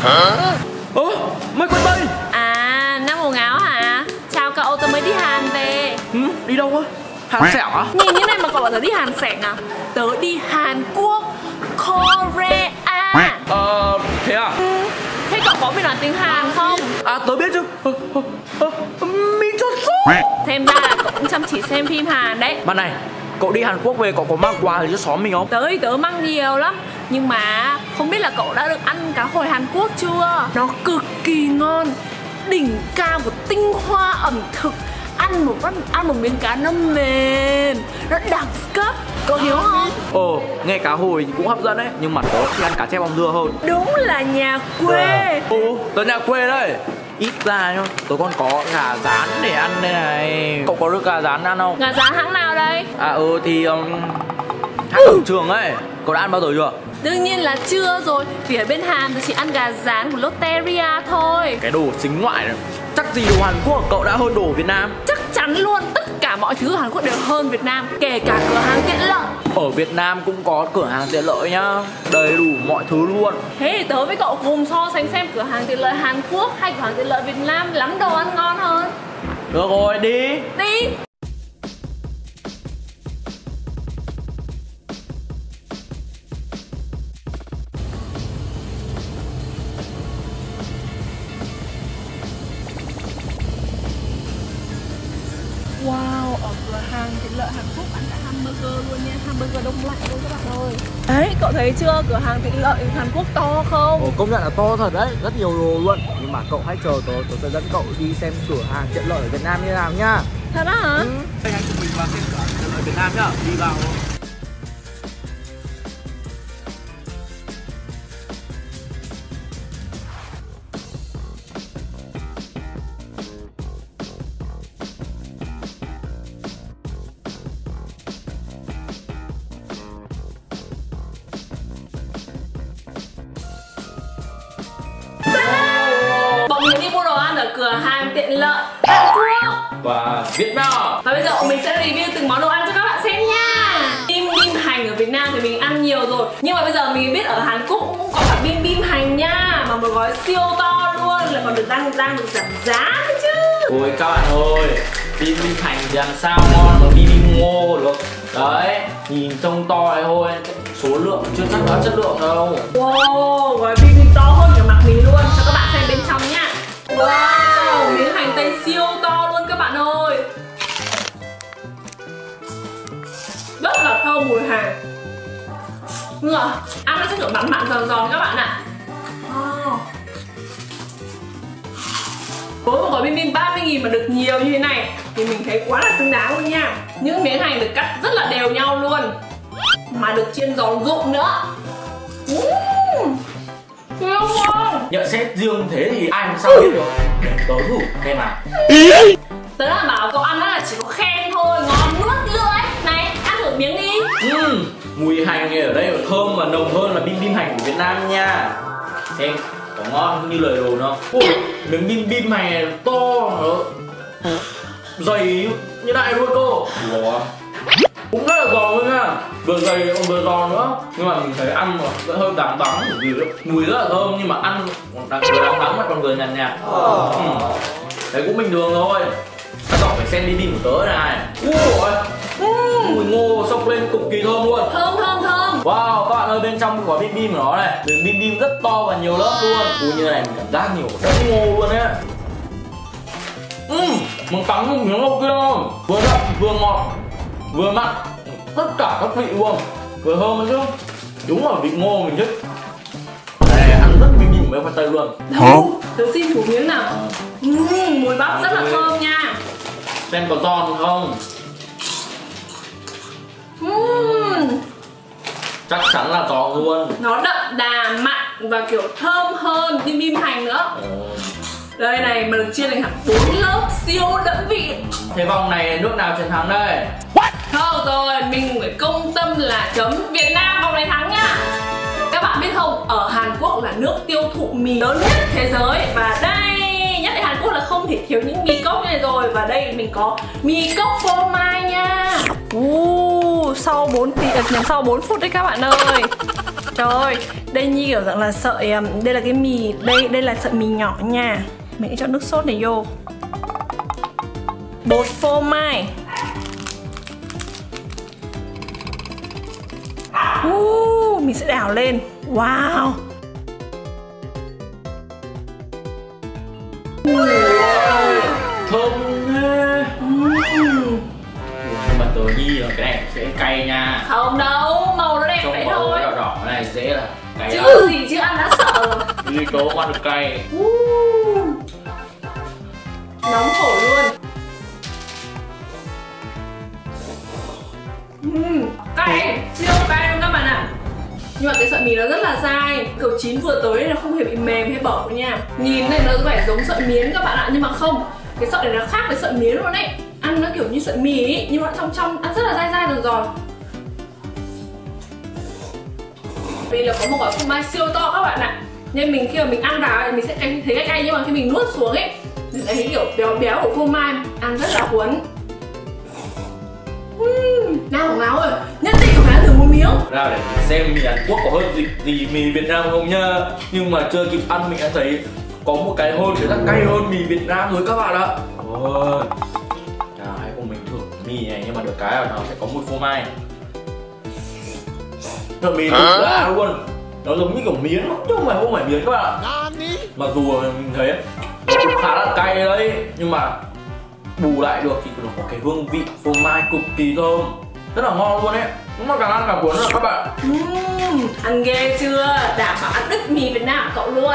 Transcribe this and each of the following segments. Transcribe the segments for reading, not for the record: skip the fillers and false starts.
Mấy con Tây. À, Nam quần áo hả? Chào cậu, tớ mới đi Hàn về. Đi đâu á? Hàn xẻo á? Nhìn như này mà cậu bảo tớ đi Hàn xẻng à? Tớ đi Hàn Quốc, Korea. Thế à? Thế cậu có biết nói tiếng Hàn không? À, tớ biết chứ. Mi cho số. Thêm ra là cậu cũng chăm chỉ xem phim Hàn đấy. Bạn này, cậu đi Hàn Quốc về cậu có mang quà gì cho xóm mình không? Tớ mang nhiều lắm. Nhưng mà không biết là cậu đã được ăn cá hồi Hàn Quốc chưa? Nó cực kỳ ngon, đỉnh cao của tinh hoa ẩm thực. Ăn một miếng cá nó mềm, nó đặc cấp. Cậu hiểu không? Nghe cá hồi thì cũng hấp dẫn đấy. Nhưng mà tớ thì ăn cá chép bong dưa hơn. Đúng là nhà quê. Tớ nhà quê đấy. Ít ra nhá, tớ còn có gà rán để ăn đây này. Cậu có được gà rán ăn không? Gà rán hãng nào đây? Thì hãng Cổng Trường ấy. Cậu đã ăn bao giờ chưa? Đương nhiên là chưa rồi. Vì ở bên Hàn thì chỉ ăn gà rán của Lotteria thôi. Cái đồ xính ngoại này. Chắc gì đồ Hàn Quốc cậu đã hơn đồ Việt Nam. Chắc chắn luôn, tất cả mọi thứ ở Hàn Quốc đều hơn Việt Nam. Kể cả cửa hàng tiện lợi. Ở Việt Nam cũng có cửa hàng tiện lợi nhá. Đầy đủ mọi thứ luôn. Thế thì tớ với cậu cùng so sánh xem cửa hàng tiện lợi Hàn Quốc hay cửa hàng tiện lợi Việt Nam lắm đồ ăn ngon hơn. Được rồi, đi. Đi. Wow, ở cửa hàng tiện lợi Hàn Quốc ăn cả hamburger luôn nha, hamburger đông lạnh luôn các bạn ơi. Đấy, cậu thấy chưa, cửa hàng tiện lợi Hàn Quốc to không? Công nhận là to thật đấy, rất nhiều đồ luôn. Nhưng mà cậu hãy chờ tớ sẽ dẫn cậu đi xem cửa hàng tiện lợi ở Việt Nam như nào nhá. Thật á hả? Đây anh cùng mình vào xem cửa hàng tiện lợi Việt Nam nhá, đi vào. Bọn mình đi mua đồ ăn ở cửa hàng tiện lợi Hàn Quốc Và Việt Nam. và bây giờ bọn mình sẽ review từng món đồ ăn cho các bạn xem nha. Bim hành ở Việt Nam thì mình ăn nhiều rồi, nhưng mà bây giờ mình biết ở Hàn Quốc cũng có cả bim hành nha, mà một gói siêu to luôn, là còn được đang được giảm giá nữa chứ. Ôi các bạn ơi, bim hành thì làm sao ngon mà bim ngô được. Đấy, nhìn trông to này thôi, số lượng chưa chắc đã chất lượng đâu. Wow, gói bim to hơn cả mặt mình luôn, cho các bạn xem bên trong nha. Wow, miếng hành tây siêu to luôn các bạn ơi. Rất là thơm mùi hành. Ăn nó sẽ kiểu mặn giòn giòn các bạn ạ. Với một gói bim bim 30.000 mà được nhiều như thế này thì mình thấy quá là xứng đáng luôn nha. Những miếng hành được cắt rất là đều nhau luôn, mà được chiên giòn rụm nữa. Siêu ngon. Nhận xét riêng thế thì ai làm sao biết được. Để tớ thử xem nào. Tớ là bảo cậu ăn là chỉ có khen thôi, ngon nuốt lưỡi. Này, ăn thử miếng đi. Mùi hành ở đây thơm và nồng hơn là bim hành của Việt Nam nha. Xem có ngon như lời đồn không? Ui, miếng bim hành này to, nó dày như này luôn cô. Ủa, cũng rất là giòn luôn nha, vừa dày vừa giòn nữa. Nhưng mà mình thấy ăn mà sẽ hơi đắng bởi vì mùi rất là thơm, nhưng mà ăn đắng mà còn vừa nhạt nhạt. Đấy cũng bình thường thôi. Các cậu phải xem bim của tớ này. Mùi ngô xộc lên cực kỳ thơm luôn. Thơm. Wow, các bạn ơi, bên trong có bim của nó này, miếng bim rất to và nhiều lớp luôn. Như này mình cảm giác nhiều đẫm ngô luôn đấy. Mình cắn một miếng ngô kia không? Vừa đậm, vừa ngọt, vừa mặn, tất cả các vị luôn, vừa thơm chứ. Đúng là vị ngô mình thích. Đây, ăn rất bim với khoai tây luôn. Đâu, tớ xin thử miếng nào. Mùi bắp rất là thơm nha. Xem có giòn không? Chắc chắn là giòn luôn. Nó đậm đà, mặn và kiểu thơm hơn bim hành nữa. Đây này, mà được chia thành hẳn 4 lớp, siêu đậm vị. Thế vòng này nước nào chiến thắng đây? Thôi rồi, mình phải công tâm là chấm Việt Nam vòng này thắng nha. Các bạn biết không, ở Hàn Quốc là nước tiêu thụ mì lớn nhất thế giới. Và đây, nhắc đến Hàn Quốc là không thể thiếu những mì cốc như này rồi. Và đây mình có mì cốc phô mai nha. Sau 4 phút đấy các bạn ơi. Trời ơi, đây như kiểu dạng là sợi, đây là cái mì, đây là sợi mì nhỏ nha. Mình sẽ cho nước sốt này vô. Bột phô mai. Mình sẽ đảo lên. Wow. Thơm nha. Nhưng mà tớ nghi là cái này sẽ cay nha. Không đâu, màu nó đẹp vậy thôi. Đỏ đỏ này dễ là cay lắm. Chứ gì chứ ăn đã sợ rồi. Vì tớ không ăn được cay. Nóng hổi luôn. Cay, siêu cay luôn các bạn ạ. Nhưng mà cái sợi mì nó rất là dai, kiểu chín vừa tới nên nó không hề bị mềm hay bở nha. Nhìn này nó có vẻ giống sợi miến các bạn ạ, nhưng mà không. Cái sợi này nó khác với sợi miến luôn ấy. Ăn nó kiểu như sợi mì ấy, nhưng mà trong ăn rất là dai dai giòn. Vì là có một quả phô mai siêu to các bạn ạ, nên mình khi mà mình ăn vào mình sẽ thấy cái cay, nhưng mà khi mình nuốt xuống ấy mình thấy kiểu béo béo của phô mai, ăn rất là cuốn. Nào ơi, nhất định phải ăn thử một miếng. Ra để xem mì Hàn Quốc có hơn gì mì Việt Nam không nhá. Nhưng mà chưa kịp ăn mình đã thấy có một cái hơn thì là cay hơn mì Việt Nam rồi các bạn ạ. Ôi, hãy cùng mình thử mì này, nhưng mà được cái là nó sẽ có mùi phô mai. Rồi mì cực lạ luôn, nó giống như kiểu miến chứ không phải miến các bạn ạ. Mặc dù mình thấy nó cũng khá là cay đấy, nhưng mà bù lại được thì nó có cái hương vị phô mai cực kỳ thơm, rất là ngon luôn ấy. Đúng là càng ăn càng cuốn rồi các bạn. Ăn ghê chưa, đảm bảo ăn đứt mì Việt Nam của cậu luôn.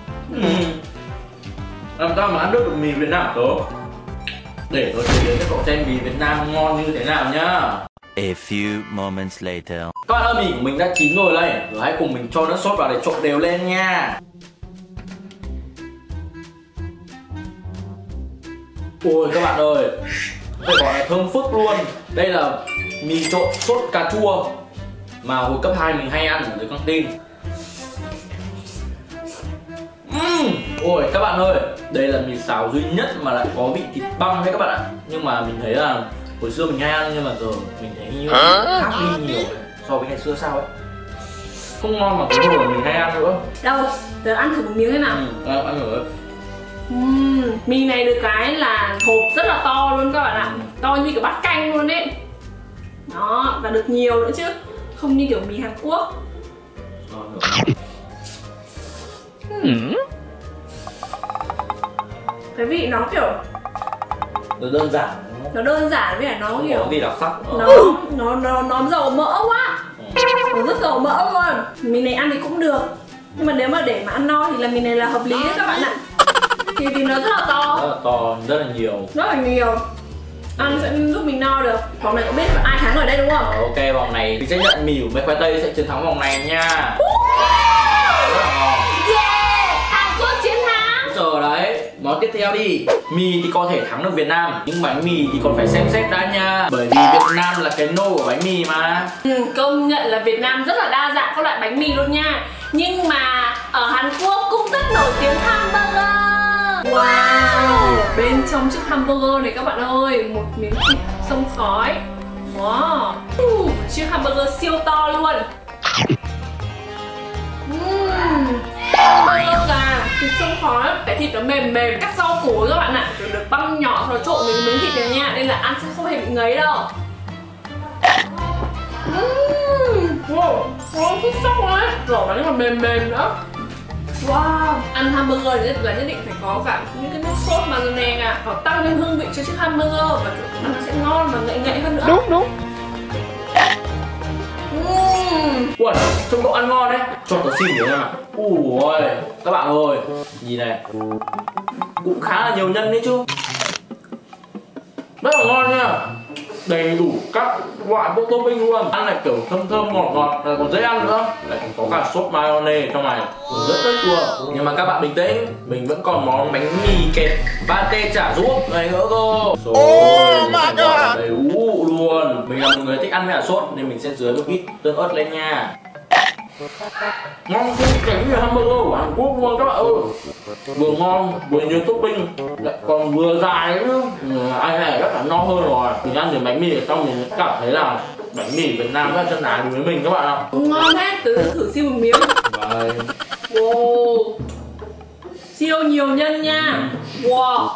Làm sao mà ăn được mì Việt Nam của tớ? Để tôi chế biến cho cậu xem mì Việt Nam ngon như thế nào nhá. A few moments later. Các bạn ơi, mì của mình đã chín rồi đây. Rồi hãy cùng mình cho nước sốt vào để trộn đều lên nha. Ôi các bạn ơi, phải gọi là thơm phức luôn. Đây là mì trộn sốt cà chua mà hồi cấp 2 mình hay ăn ở dưới căng tin. Ôi các bạn ơi, đây là mì xào duy nhất mà lại có vị thịt băm đấy các bạn ạ. Nhưng mà mình thấy là hồi xưa mình hay ăn, nhưng mà giờ mình thấy như khác đi nhiều so với ngày xưa sao ấy. Không ngon bằng cái hồi mình hay ăn nữa. Đâu, giờ ăn thử một miếng thế nào. Ăn thử. Mì này được cái là hộp rất là to luôn các bạn ạ, to như kiểu bát canh luôn đấy. Đó, và được nhiều nữa chứ, không như kiểu mì Hàn Quốc. Cái vị nó kiểu nó đơn giản, nó đơn giản với cả nó không kiểu có gì đặc sắc nó giàu mỡ quá. Nó rất giàu mỡ luôn. Mì này ăn thì cũng được, nhưng mà nếu mà để mà ăn no thì là mì này là hợp lý đấy các bạn ạ. Thì nó rất là to, rất là nhiều. Ăn sẽ giúp mình no được. Vòng này cũng biết ai thắng ở đây đúng không? Ok, vòng này mình sẽ nhận mì của mấy khoai tây sẽ chiến thắng vòng này nha. Yeah, Hàn Quốc chiến thắng. Chờ đấy, nói tiếp theo đi. Mì thì có thể thắng được Việt Nam, nhưng bánh mì thì còn phải xem xét đã nha. Bởi vì Việt Nam là cái nôi của bánh mì mà. Công nhận là Việt Nam rất là đa dạng các loại bánh mì luôn nha. Nhưng mà ở Hàn Quốc cũng rất nổi tiếng hamburger. Wow, bên trong chiếc hamburger này các bạn ơi, một miếng thịt xông khói. Wow, chiếc hamburger siêu to luôn. Hamburger gà, thịt xông khói, cái thịt nó mềm mềm, cắt rau củ các bạn ạ, được băm nhỏ rồi trộn với miếng thịt này nha, nên là ăn sẽ không hề bị ngấy đâu. Wow, thích sắc đấy, vỏ bánh còn mềm mềm nữa. Wow, ăn hamburger thì nhất định phải có cả những cái nước sốt mayonnaise à, nó tăng thêm hương vị cho chiếc hamburger và ăn nó sẽ ngon và ngậy ngậy hơn nữa. Đúng. Ui, trông độ ăn ngon đấy. Cho tớ xin nữa em ạ. Ui, các bạn ơi, nhìn này, cũng khá là nhiều nhân đấy chứ. Rất là ngon nha, đầy đủ các loại bộ topping luôn. Ăn này kiểu thơm thơm ngọt ngọt, còn dễ ăn nữa. Lại còn có cả sốt mayonnaise trong này, rất thích luôn. Nhưng mà các bạn bình tĩnh, mình vẫn còn món bánh mì kẹp pate chả ruốc này nữa cơ. Rồi, phải gọi là đầy đủ luôn. Mình là một người thích ăn với cả sốt nên mình sẽ dưới một ít tương ớt lên nha. Ngon không kém như hamburger của Hàn Quốc luôn các bạn ơi. Vừa ngon, vừa nhiều topping, còn vừa dài nữa. Ai này rất là no hơn rồi. Thì ăn thì bánh mì ở trong mình cảm thấy là bánh mì Việt Nam rất chân ái đối với mình các bạn ạ. Ngon hết, thử siêu một miếng. Đấy. Wow, siêu nhiều nhân nha. Wow.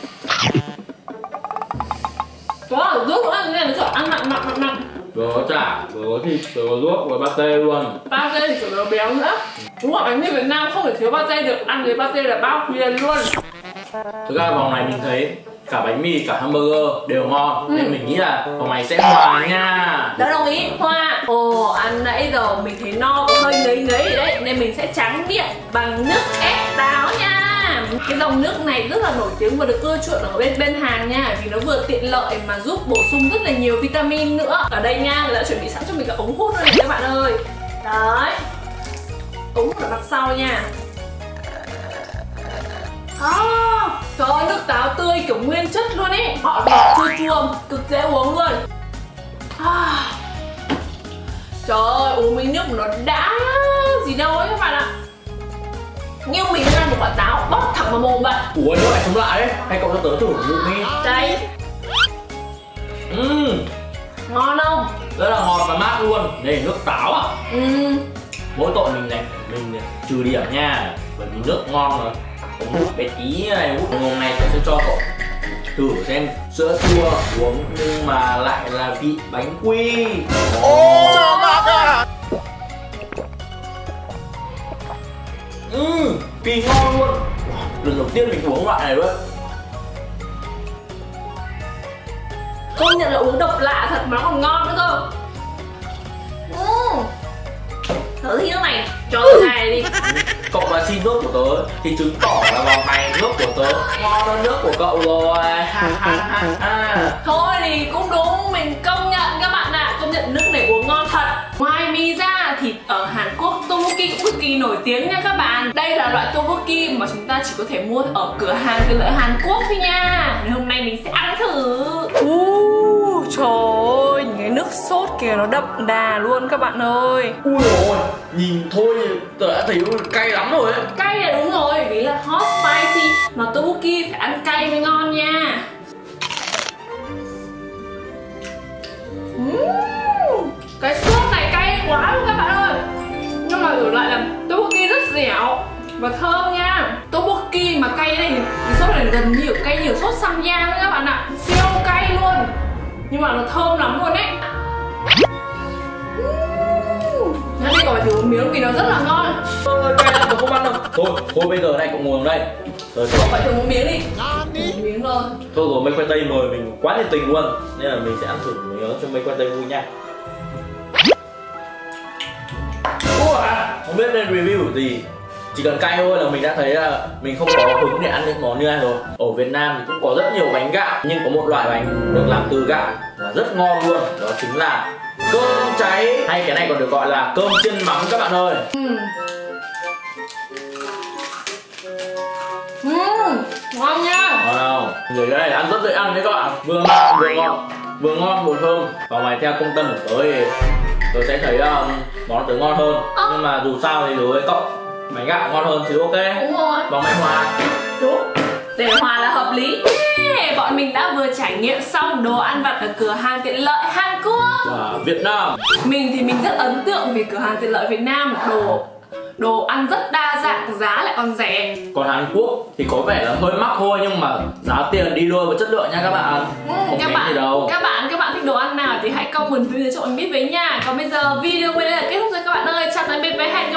Có ruốc nữa, cái này nó kiểu ăn mặn. Vừa có chả, vừa có thịt, vừa có ruốc, vừa pate luôn. Pate thì kiểu béo nữa. Đúng rồi, bánh mì Việt Nam không thể thiếu pate được. Ăn cái pate là bao quyền luôn. Thực ra vòng này mình thấy cả bánh mì, cả hamburger đều ngon. Nên mình nghĩ là vòng này sẽ hòa nha. Đã đồng ý, Hoa. Ồ, ăn nãy giờ mình thấy no có hơi ngấy rồi đấy. Nên mình sẽ tráng miệng bằng nước ép táo nha. Cái dòng nước này rất là nổi tiếng và được ưa chuộng ở bên Hàn nha. Vì nó vừa tiện lợi mà giúp bổ sung rất là nhiều vitamin nữa. Ở đây nha, người đã chuẩn bị sẵn cho mình cả ống hút rồi này các bạn ơi. Đấy, ống hút ở mặt sau nha. Trời ơi, nước táo tươi kiểu nguyên chất luôn ấy. Ngọt ngọt chua chua, cực dễ uống luôn. Trời ơi, uống miếng nước mà nó đã gì đâu ấy các bạn ạ. Như mình ăn một quả táo bóc thẳng vào mồm vậy. Ủa nước lại chống lại đấy. Hay cậu cho tớ thử một ngụm đi. Đây. Ngon không? Rất là ngọt và mát luôn. Đây là nước táo à? Mỗi tội mình này trừ điểm nha. Bởi vì nước ngon mà ống hút bé tí này, hút hôm nay tôi sẽ cho cậu thử xem sữa chua uống nhưng mà lại là vị bánh quy. Kỳ ngon luôn. Lần đầu tiên mình uống loại này luôn. Công nhận là uống độc lạ thật mà nó còn ngon nữa cơ. Thử thì nước này cho cái này đi. Cậu mà xin nước của tớ thì chứng tỏ là vòng này nước của tớ ngon hơn nước của cậu rồi. Thôi thì cũng đúng, mình công nhận các bạn ạ. Công nhận nước này uống ngon thật. Ngoài mì ra thì ở Hàn Quốc tteokbokki cũng cực kỳ nổi tiếng nha các bạn. Đây là loại tteokbokki mà chúng ta chỉ có thể mua ở cửa hàng tiện lợi Hàn Quốc thôi nha. Nên hôm nay mình sẽ ăn thử. Trời ơi, những cái nước sốt kìa nó đậm đà luôn các bạn ơi. Ui ôi, nhìn thôi tớ đã thấy cay lắm rồi ấy. Cay là đúng rồi, vì là hot spicy. Mà tteokbokki phải ăn cay mới ngon nha. Cái sốt này cay quá luôn các bạn ơi. Nhưng mà đổi lại là tteokbokki rất dẻo và thơm nha. Tteokbokki mà cay này thì sốt này gần như cay nhiều sốt samyang đấy các bạn ạ. Siêu cay luôn. Nhưng mà nó thơm lắm luôn đấy. Hôm nay cậu phải thử một miếng vì nó rất là ngon. Cay lắm, tớ không ăn đâu. Thôi bây giờ này cậu ngồi ở đây. Cậu phải thử một miếng đi. Một miếng thôi. Thôi rồi mấy khoai tây mời mình quá nhiệt tình luôn. Nên là mình sẽ ăn thử miếng cho mấy khoai tây vui nha. Không biết nên review gì. Chỉ cần cay thôi là mình đã thấy là mình không có hứng để ăn những món như này rồi. Ở Việt Nam thì cũng có rất nhiều bánh gạo, nhưng có một loại bánh được làm từ gạo và rất ngon luôn. Đó chính là cơm cháy, hay cái này còn được gọi là cơm chiên mắm các bạn ơi. Ngon nha. Ngon không? Người cái này ăn rất dễ ăn đấy các bạn. Vừa mặn vừa ngon, vừa ngon vừa thơm. Và ngoài theo công tâm của tớ thì tớ sẽ thấy món tớ ngon hơn. Nhưng mà dù sao thì đối với cậu bánh gạo ngon hơn thì ok. Đúng rồi. Vòng này hòa. Đúng. Để hòa là hợp lý. Bọn mình đã vừa trải nghiệm xong đồ ăn vặt ở cửa hàng tiện lợi Hàn Quốc và Việt Nam. Mình thì mình rất ấn tượng vì cửa hàng tiện lợi Việt Nam đồ ăn rất đa dạng, giá lại còn rẻ. Còn Hàn Quốc thì có vẻ là hơi mắc thôi, nhưng mà giá tiền đi đôi với chất lượng nha các bạn. Không kém gì đâu. Các bạn thích đồ ăn nào thì hãy comment video cho mình biết với nha. Còn bây giờ video bên đây là kết thúc rồi các bạn ơi. Chào tạm biệt và hẹn